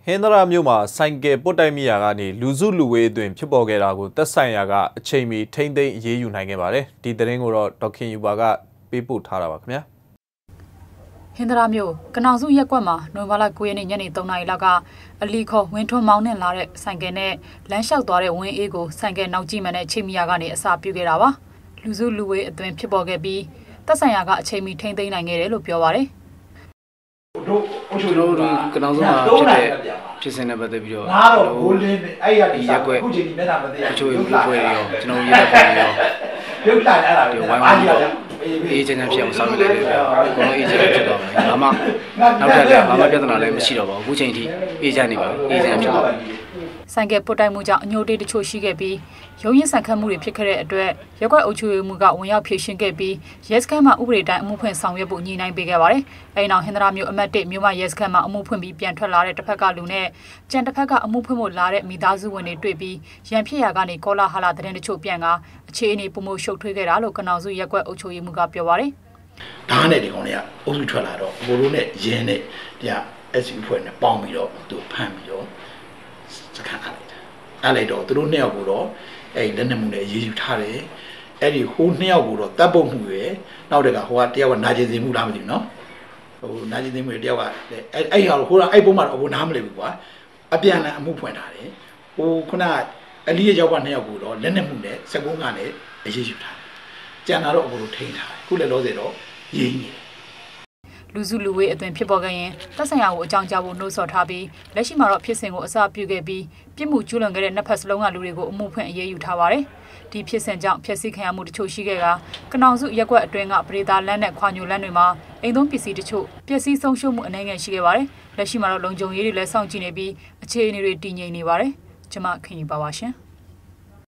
ဟင်္ဒရာမြို့မှာဆိုင်ကယ်ပုတ်တိုက်မိရာကနေလူစုလူဝေးအတွင်းဖြစ်ပေါ်ခဲ့တာကိုသက်ဆိုင်ရာကအချိန်မီထိမ့်သိမ်းအရေးယူနိုင်ခဲ့ပါတယ်။ဒီသတင်းကိုတော့ဒေါက်ခင်ယူပါကပေးပို့ထားတာပါခင်ဗျာ။ဟင်္ဒရာမြို့ကနောင်စုရက်ကွက်မှာနိုဝင်ဘာလ9ရက်နေ့ညနေ3နာရီလောက်ကအလီခေါ်ဝင်းထွန်းမောင်းနဲ့လာတဲ့ဆိုင်ကယ်နဲ့လမ်းလျှောက်သွားတဲ့ဝင်းအေးကိုဆိုင်ကယ်နောက်ကြည့်မှန်းနဲ့ချိန်မီယာကနေအစာပြုတ်ခဲ့တာပါ။လူစုလူဝေးအတွင်းဖြစ်ပေါ်ခဲ့ပြီးသက်ဆိုင်ရာကအချိန်မီထိမ့်သိမ်းနိုင်ခဲ့တယ်လို့ပြောပါတယ်။တို့ကနောင်စုမှာဖြစ်တဲ့ဖြစ်စဉ်နဲ့ပတ်သက်ပြီးတော့ဘိုးလင်းအဲ့ရဒီရက်ွက်အခုချိန်ဒီမျက်နှာမသိအချို့လူပွဲရောကျွန်တော်ရက်ွက်ရောပြုတ်လာတာပဲဝိုင်းဝန်းတော့အေးချမ်းချမ်းဖြစ်အောင်ဆောင်ရွက်လိုက်တယ်ဗျာအကုန်လုံးအေးချမ်းဖြစ်တော့မယ်ဘာမှနောက်ထပ်လည်းဘာမှပြဿနာလည်းမရှိတော့ပါဘူးအခုချိန်ထိအေးချမ်းနေပါပြီအေးချမ်းဖြစ်တော့ဆိုင်ကယ်ပုတ်တိုက်မှုကြောင့်အညိုတေးတချို့ရှိခဲ့ပြီးရုံးရင်ဆန်ခတ်မှုတွေဖြစ်ခဲ့တဲ့အတွက်ရက်ကွက်အုပ်ချုပ်ရေးမှူးကဝင်ရောက်ဖြေရှင်းခဲ့ပြီးရဲစခန်းမှာဥပဒေတိုင်းအမှုဖွင့်ဆောင်ရွက်ဖို့ညှိနှိုင်းပေးခဲ့ပါတယ်။အဲဒီနောက်ဟင်္ဒရာမြို့အမှတ်1မြို့မရဲစခန်းမှာအမှုဖွင့်ပြီးပြန်ထွက်လာတဲ့တစ်ဖက်ကလူနဲ့ကြံတစ်ဖက်ကအမှုဖွင့်ဖို့လာတဲ့မိသားစုဝင်တွေတွေ့ပြီးရန်ဖြစ်ရာကနေကောလာဟာလာသတင်းတချို့ပြန်ကအခြေအနေပုံမှုရှုပ်ထွေးခဲ့တာလို့ကနောင်စုရက်ကွက်အုပ်ချုပ်ရေးမှူးကပြောပါတယ်။ဒါနဲ့ဒီကောင်တွေကအုပ်စုထွက်လာတော့ဘိုးတို့နဲ့ရင်းနဲ့တရား SU ဖွဲ့နဲ့ပေါင်းပြီးတော့သူဖမ်းပြီးတော့စခန်းထားလိုက်တာ။အဲ့လိုက်တော့သူတို့နှစ်ယောက်ကိုတော့အဲ့လက်နက်မှုနဲ့ရေးယူထားတယ်။အဲ့ဒီဟိုနှစ်ယောက်ကိုတော့တပ်ပုတ်မှုရယ်နောက်တကဟိုကတယောက်ကနာကျင်စေမှုလားမသိဘူးနော်။ဟိုနာကျင်စေမှုတယောက်ကအဲ့ဟာဟိုကအဲ့ပုံမှာတော့ဘိုးနားမလည်ဘူးကွာ။အပြန်အလှန်အမှုဖွင့်ထားတယ်။ဟိုခုနအလီရဲ့ယောက်ကနှစ်ယောက်ကိုတော့လက်နက်မှုနဲ့စကုန်းကနဲ့အရေးယူထားတယ်။ကြံတာတော့အကုန်လုံးထိန်းထားတယ်။ခုလည်းလောစေတော့ရေးနေတယ်လူစုလူဝေးအတွင်ဖြစ်ပေါ်ခဲ့ရင်တပ်ဆိုင်ရာကိုအကြောင်းကြားဖို့နှိုးဆော်ထားပြီးလက်ရှိမှာတော့ဖြစ်စဉ်ကိုအစပြုခဲ့ပြီးပြစ်မှုကျူးလွန်ခဲ့တဲ့နှစ်ဖက်စလုံးကလူတွေကိုအမှုဖွင့်အရေးယူထားပါတယ်။ဒီဖြစ်စဉ်ကြောင့်ဖျက်ဆီးခံရမှုတချို့ရှိခဲ့ကနောင်စုရက်ကွက်အတွင်းကပရိသာလမ်းနဲ့ခွာညိုလမ်းတွေမှာအိမ်သုံးပစ္စည်းတချို့ပျက်စီးဆုံးရှုံးမှုအနေငယ်ရှိခဲ့ပါတယ်။လက်ရှိမှာတော့လုံခြုံရေးတွေလည်းစောင့်ကြည့်နေပြီးအခြေအနေတွေတည်ငြိမ်နေပါတယ်။ကျွန်မခင်ယူပါပါရှင်။